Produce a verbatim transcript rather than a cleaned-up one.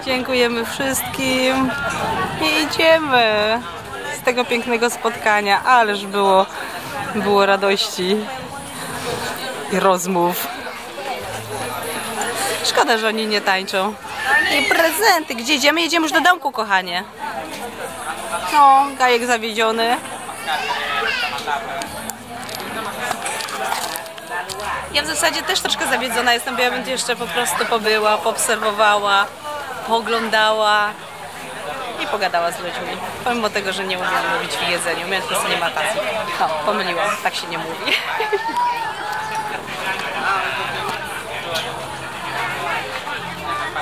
Dziękujemy wszystkim i idziemy z tego pięknego spotkania. Ależ było, było radości i rozmów. Szkoda, że oni nie tańczą. I prezenty. Gdzie idziemy? Jedziemy już do domku, kochanie. No, Gajek zawiedziony. Ja w zasadzie też troszkę zawiedzona jestem, bo ja bym jeszcze po prostu pobyła, poobserwowała, pooglądała i pogadała z ludźmi. Pomimo tego, że nie umiem mówić w jedzeniu, mnie po prostu nie ma czasu. No, pomyliłam, tak się nie mówi.